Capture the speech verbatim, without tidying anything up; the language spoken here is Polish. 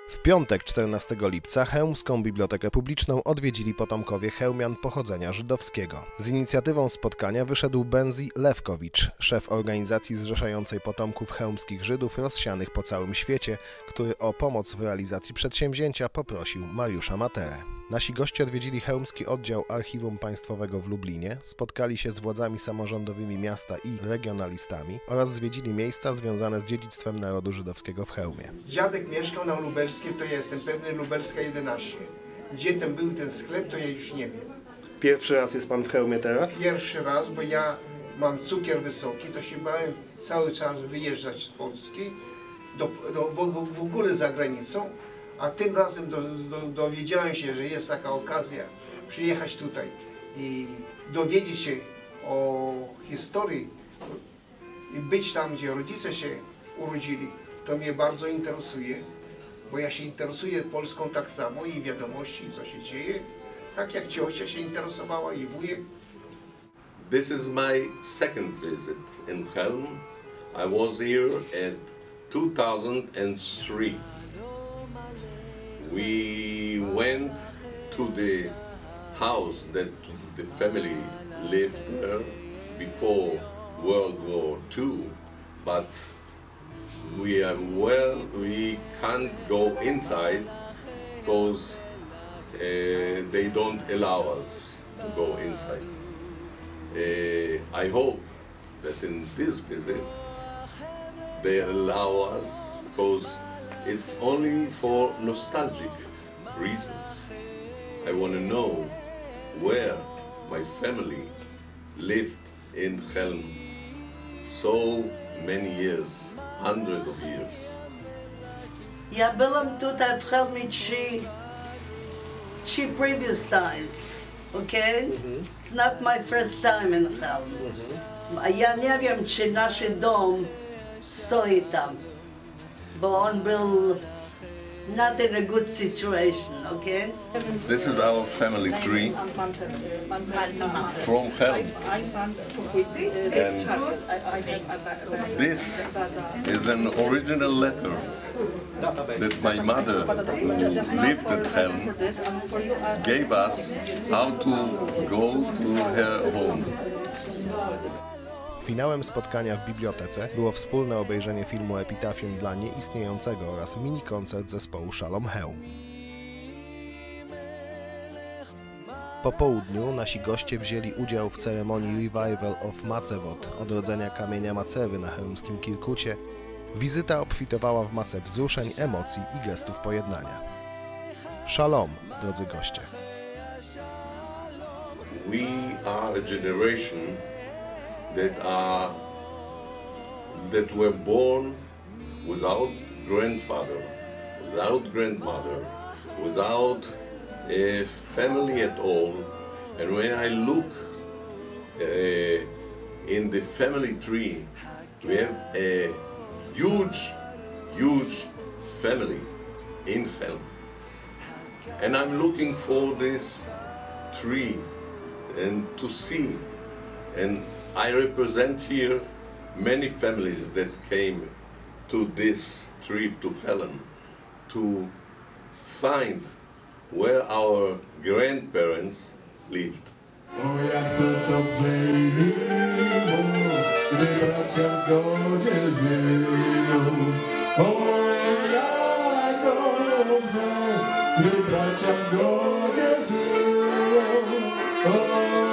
W piątek, czternastego lipca, Chełmską Bibliotekę Publiczną odwiedzili potomkowie Chełmian pochodzenia żydowskiego. Z inicjatywą spotkania wyszedł Benzi Lewkowicz, szef organizacji zrzeszającej potomków chełmskich Żydów rozsianych po całym świecie, który o pomoc w realizacji przedsięwzięcia poprosił Mariusza Materę. Nasi goście odwiedzili chełmski oddział Archiwum Państwowego w Lublinie, spotkali się z władzami samorządowymi miasta i regionalistami oraz zwiedzili miejsca związane z dziedzictwem narodu żydowskiego w Chełmie. Dziadek mieszkał na Lubelskiej, to ja jestem pewny, Lubelska jedenaście. Gdzie tam był ten sklep, to ja już nie wiem. Pierwszy raz jest pan w Chełmie teraz? Pierwszy raz, bo ja mam cukier wysoki, to się bałem cały czas wyjeżdżać z Polski, do, do, w, w ogóle za granicą, a tym razem do, do, dowiedziałem się, że jest taka okazja przyjechać tutaj i dowiedzieć się o historii i być tam, gdzie rodzice się urodzili. To mnie bardzo interesuje, bo ja się interesuję Polską tak samo i wiadomości, co się dzieje, tak jak ciocia się interesowała i wujek. This is my second visit in Chełm. I was here at two thousand three. We went to the house that the family lived there before World War Two, but we are well, we can't go inside because uh, they don't allow us to go inside. Uh, I hope that in this visit they allow us because it's only for nostalgic reasons. I want to know where my family lived in Chełm so many years, hundreds of years. Ja byłam tutaj w Chełmie trzy, trzy previous times, okay? Mm-hmm. It's not my first time in Chełm. Mm-hmm. Ja nie wiem, czy nasz dom stoi tam, bo on był not in a good situation, okay? This is our family tree from Chełm. And this is an original letter that my mother, who lived at Chełm, gave us how to go to her home. Finałem spotkania w bibliotece było wspólne obejrzenie filmu Epitafium dla nieistniejącego oraz mini-koncert zespołu Shalom Chełm. Po południu nasi goście wzięli udział w ceremonii Revival of Macevot, odrodzenia kamienia Macewy na chełmskim Kirkucie. Wizyta obfitowała w masę wzruszeń, emocji i gestów pojednania. Shalom, drodzy goście. We are a generation that are that were born without grandfather, without grandmother, without a family at all. And when I look uh, in the family tree, we have a huge, huge family in Chełm. And I'm looking for this tree and to see. And I represent here many families that came to this trip to Chełm to find where our grandparents lived. O, jak to dobrze i miło, gdy bracia w zgodzie żyją. O, jak dobrze, gdy bracia w zgodzie żyją. O,